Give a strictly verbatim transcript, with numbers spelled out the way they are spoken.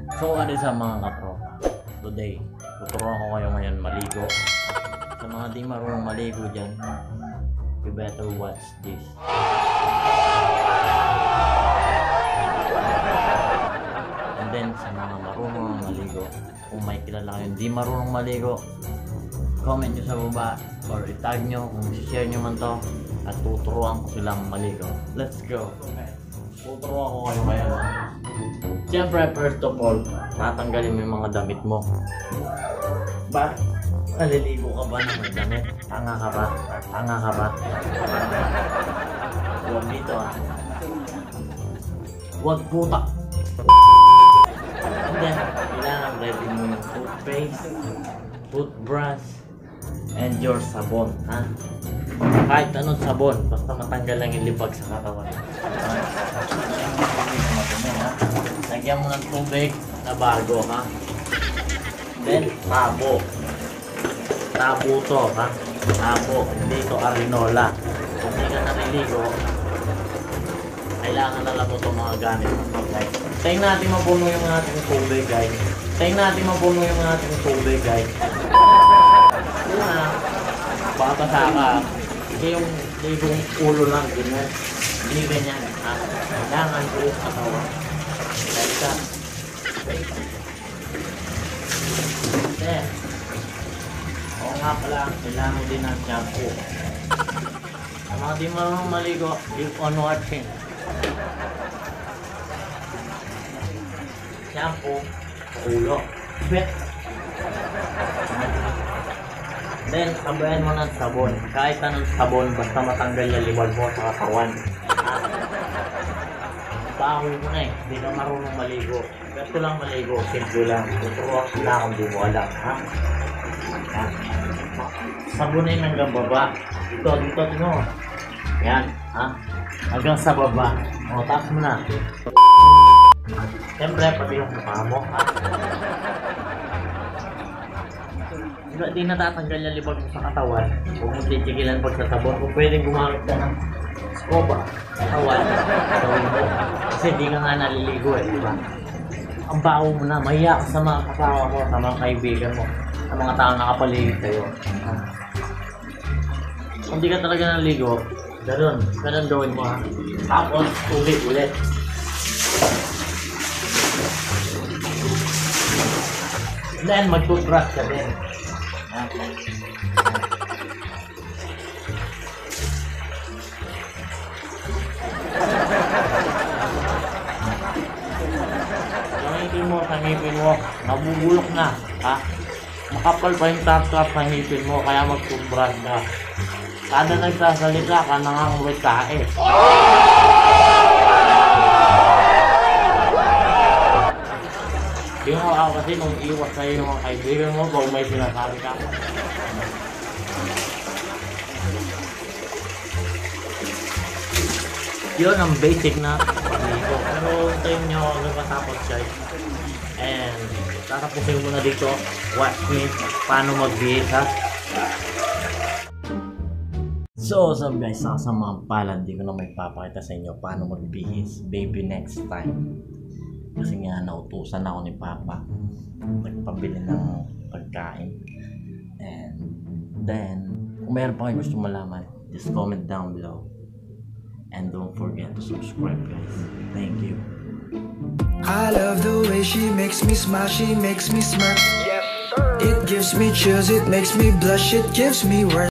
So ano sa mga katropa, today tuturuan ko kayo ngayon maligo. Sa mga di marunong maligo dyan, you better watch this. And then sa mga marunong maligo, kung may kilala kayo di marunong maligo, comment nyo sa baba or itag nyo kung share nyo man to at tuturuan ko silang maligo. Let's go! Tuturuan ko kayo ngayon. Siyempre, first of all, tatanggalin mo yung mga damit mo. Ba? Naliligo ka ba ng may damit? Tanga ka ba? Tanga ka ba? Huwag dito ah. Huwag puta. And then, kailangan ready mo yung toothpaste, toothbrush, and your sabon, ha? Kahit anong sabon, basta matanggal lang yung libag sa katawan. Lagyan mo ng tubig na bago, ha? Then, tabo. Tabo to, ha? Tabo. Hindi ito arinola. Kung hindi ka naliligo, kailangan na lang ito mga gamit mo, guys. Tayo natin mapuno yung ating tubig, guys. Tayo natin mapuno yung ating tubig, guys. Una, baka sa ka, hindi yung ligong ulo lang, ganyan. Hindi ganyan, ha? Kailangan ko sa katawan. Ka. Then, oo nga pala, kailangan din ng shampoo. Sa mga di marunong maligo, keep on watching. Shampoo, ulo, sweat. Then, sabayan mo ng sabon. Kahit anong sabon, basta matanggal yung libag mo sa katawan. Baho mo na eh, hindi ka marunong maligo. Ganito lang maligo, simple lang. Tuturuan ko lang kung di mo alam, ha? Ha? Sabunin hanggang baba. Dito, dito, dito. Yan, ha? Hanggang sa baba. O, taas mo na. Siyempre, pati yung mukha mo, ha? Diba, di natatanggal yung libag mo sa katawan. Huwag mo titigilan pag sa sabon. Kung pwedeng gumamit ka ng scoba, katawan, gawin mo. Kasi di ka nga naliligo eh, di ba? Ang baho mo na, mahiya ka sa mga kasama mo, sa mga kaibigan mo, sa mga taong nakapaligid sa'yo. Ah. Kung di ka talaga naliligo, ganun, ganun gawin mo ha. Tapos, ulit ulit. Then, mag-toothbrush ka din. Ah. Mo, sa ngipin mo, nabubulok na, ha? Makapal pa yung tap-tap sa ngipin mo, kaya mag-toothbrush ka. Kada nagsasalita ka, nangangulit ka eh. Yung ako kasi nung iwas sa'yo yung mga kaibigan mo, kung may sinasabi ka. Yun ang basic na dito. Pero tayo nyo ako matapos guys. And tatapusin mo na dito. Watch me paano mag-bihis ha. So what's up guys, sakasamang palad. Di ko na may papakita sa inyo paano mag-bihis. Baby next time. Kasi nga nautusan ako ni Papa. Nagpabili ng pagkain. And then kung meron pa kayo gusto malaman, just comment down below. And don't forget to subscribe guys. Thank you. I love the way she makes me smile, she makes me smirk. Yes, sir. It gives me chills, it makes me blush, it gives me words.